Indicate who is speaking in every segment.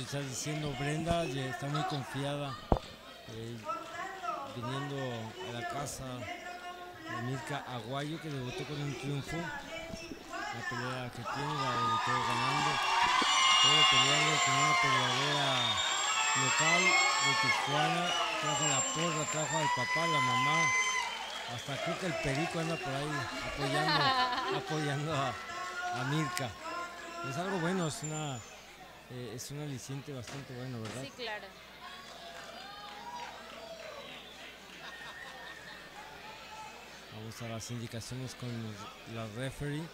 Speaker 1: estás diciendo, Brenda ya está muy confiada, viniendo a la casa de Mirka Aguayo, que debutó con un triunfo. La pelea que tiene la debutó ganando, pero peleando con una peleadora local de Tijuana. Trajo a la porra, trajo al papá, la mamá, hasta creo que el Perico anda por ahí apoyando a Mirka. Es algo bueno, es un aliciente bastante bueno, ¿verdad?
Speaker 2: Sí, claro.
Speaker 1: Vamos a las indicaciones con la referee.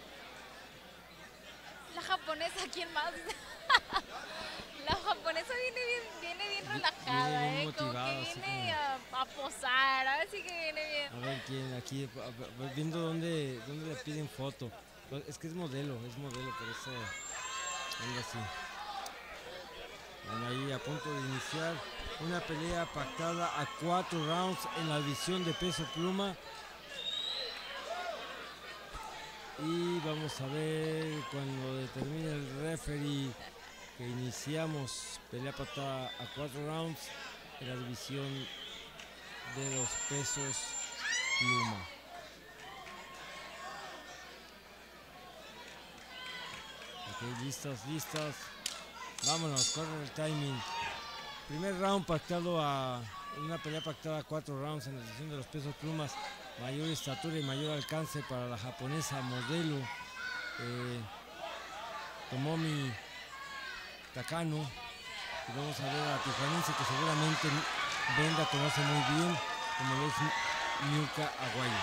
Speaker 2: La japonesa, ¿quién más? La japonesa viene bien relajada,
Speaker 1: Viene bien
Speaker 2: como
Speaker 1: motivada,
Speaker 2: que
Speaker 1: así
Speaker 2: viene a posar, a ver si que viene bien.
Speaker 1: A ver quién, aquí, viendo dónde le piden foto. Es que es modelo, por eso anda así. Bueno, ahí a punto de iniciar una pelea pactada a 4 rounds en la división de peso pluma. Y vamos a ver cuando determine el referee que iniciamos pelea pactada a 4 rounds en la división de los pesos pluma. Ok, listas. Vámonos, corre el timing. Primer round pactado una pelea pactada a 4 rounds en la división de los pesos plumas. Mayor estatura y mayor alcance para la japonesa modelo Tomomi Takano. Y vamos a ver a la tijuanense, que seguramente Brenda conoce muy bien, como lo es Mirka Aguayo.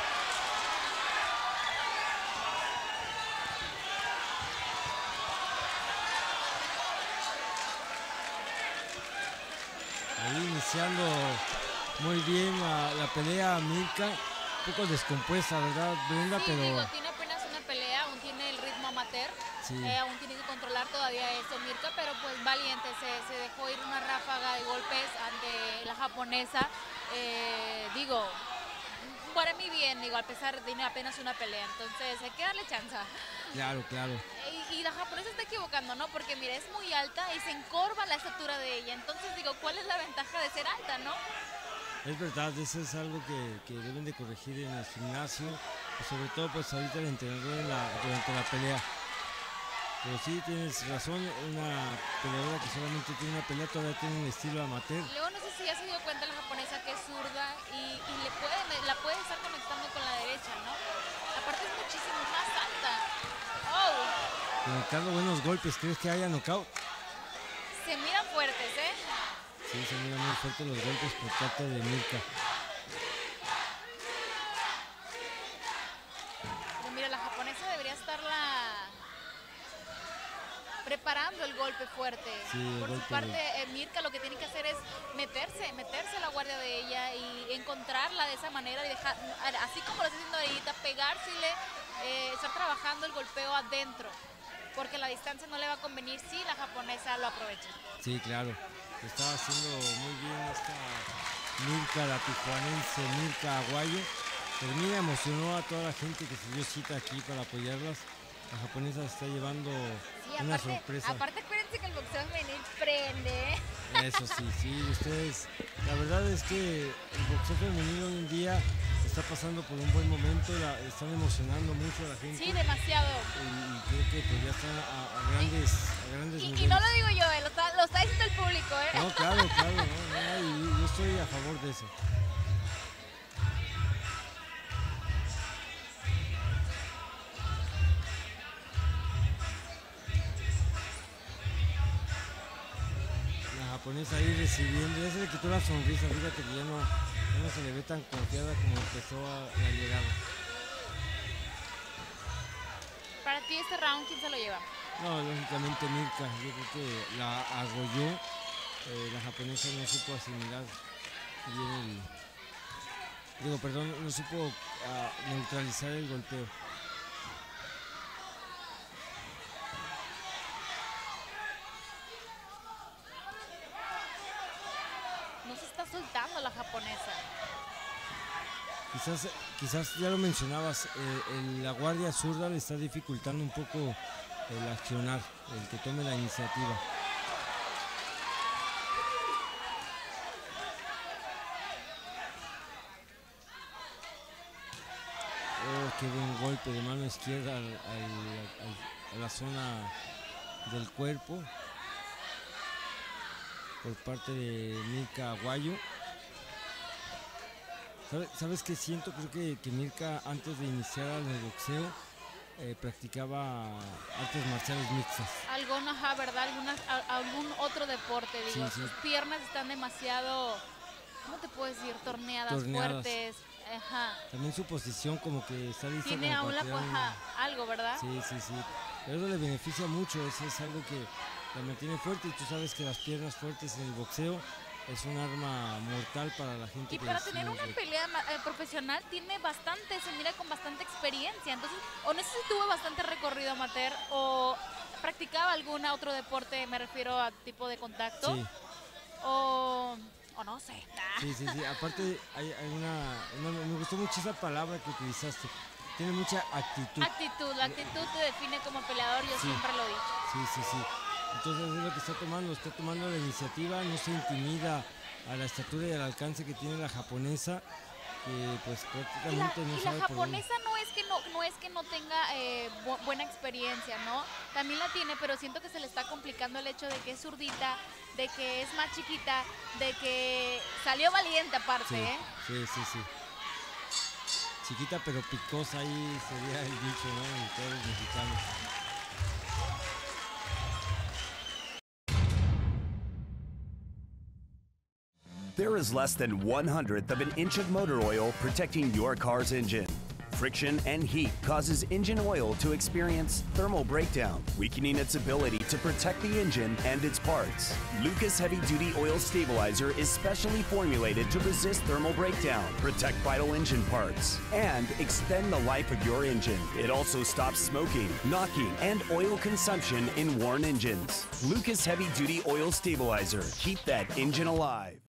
Speaker 1: Ahí iniciando muy bien la pelea, Mirka, un poco descompuesta, ¿verdad, Brenda?
Speaker 2: Sí,
Speaker 1: pero
Speaker 2: digo, tiene apenas una pelea, aún tiene el ritmo amateur,
Speaker 1: sí.
Speaker 2: Aún tiene que controlar todavía eso Mirka, pero pues valiente, se dejó ir una ráfaga de golpes ante la japonesa, digo, para mí bien, digo, a pesar de tener apenas una pelea, entonces hay que darle chance.
Speaker 1: Claro.
Speaker 2: Y la japonesa está equivocando, ¿no? Porque mira, es muy alta y se encorva la estatura de ella, entonces digo, ¿cuál es la ventaja de ser alta, no?
Speaker 1: Es verdad, eso es algo que deben de corregir en el gimnasio, y sobre todo pues ahorita el entrenador durante la pelea. Pero sí, tienes razón, una peleadora que solamente tiene una pelea todavía tiene un estilo amateur.
Speaker 2: Luego no sé si ya se dio cuenta la japonesa que es zurda y la puede estar conectando con la derecha, ¿no? Aparte es muchísimo más alta. ¡Oh!
Speaker 1: Conectando buenos golpes, ¿crees que haya knockout?
Speaker 2: Se miran fuertes, ¿eh?
Speaker 1: Sí, se miran muy fuertes los golpes por parte de Mirka.
Speaker 2: Pero mira, la japonesa debería estarla preparando el golpe fuerte.
Speaker 1: Sí,
Speaker 2: por su parte, Mirka lo que tiene que hacer es meterse a la guardia de ella y encontrarla de esa manera y dejar, así como lo está haciendo ahorita, pegársele, estar trabajando el golpeo adentro, porque la distancia no le va a convenir si la japonesa lo aprovecha.
Speaker 1: Sí, claro, está haciendo muy bien esta Mirka, la tijuanense Mirka Aguayo. Termina, emocionó a toda la gente que se dio cita aquí para apoyarlas. La japonesa está llevando una sorpresa.
Speaker 2: Aparte, acuérdense que el boxeo femenil prende.
Speaker 1: Eso sí, ustedes. La verdad es que el boxeo femenino hoy en día está pasando por un buen momento, están emocionando mucho a la gente.
Speaker 2: Sí, demasiado.
Speaker 1: Y creo que pues ya están a grandes niveles.
Speaker 2: Y no lo digo yo, lo está diciendo el público, ¿eh?
Speaker 1: No, claro, y yo estoy a favor de eso. Japonesa ahí recibiendo, ya se le quitó la sonrisa, fíjate que ya no se le ve tan confiada como empezó la llegada.
Speaker 2: Para ti este round, ¿quién se lo lleva?
Speaker 1: No, lógicamente Mirka, yo creo que la arrolló, la japonesa no supo asimilar bien no supo neutralizar el golpeo.
Speaker 2: No se está soltando la japonesa.
Speaker 1: Quizás ya lo mencionabas, la guardia zurda le está dificultando un poco el accionar, el que tome la iniciativa. Oh, qué buen golpe de mano izquierda a la zona del cuerpo por parte de Mirka Aguayo. ¿Sabes qué siento? Creo que Mirka, antes de iniciar en el boxeo, practicaba artes marciales mixtas.
Speaker 2: Ajá, ¿verdad? Algún otro deporte, digo.
Speaker 1: Sí, sí.
Speaker 2: Sus piernas están demasiado, ¿cómo te puedo decir? Torneadas, fuertes. Ajá.
Speaker 1: También su posición como que está lista.
Speaker 2: Tiene aún la cuaja, algo, ¿verdad?
Speaker 1: Sí. Pero eso le beneficia mucho, eso es algo que la mantiene fuerte, y tú sabes que las piernas fuertes en el boxeo es un arma mortal para la gente.
Speaker 2: Y para tener una pelea profesional tiene bastante, se mira con bastante experiencia. Entonces, o no sé si tuvo bastante recorrido amateur o practicaba algún otro deporte, me refiero a tipo de contacto.
Speaker 1: Sí.
Speaker 2: O no sé.
Speaker 1: Sí. Aparte, me gustó mucho esa palabra que utilizaste. Tiene mucha actitud.
Speaker 2: La actitud te define como peleador, yo siempre lo he dicho.
Speaker 1: Sí. Entonces es lo que está tomando la iniciativa, no se intimida a la estatura y al alcance que tiene la japonesa, que pues prácticamente no sabe.
Speaker 2: Y la japonesa no es que no tenga buena experiencia, ¿no? También la tiene, pero siento que se le está complicando el hecho de que es zurdita, de que es más chiquita, de que salió valiente aparte,
Speaker 1: Sí. Chiquita pero picosa, ahí sería el dicho, ¿no? En todos los mexicanos.
Speaker 3: There is less than 1/100th of an inch of motor oil protecting your car's engine. Friction and heat causes engine oil to experience thermal breakdown, weakening its ability to protect the engine and its parts. Lucas Heavy Duty Oil Stabilizer is specially formulated to resist thermal breakdown, protect vital engine parts, and extend the life of your engine. It also stops smoking, knocking, and oil consumption in worn engines. Lucas Heavy Duty Oil Stabilizer. Keep that engine alive.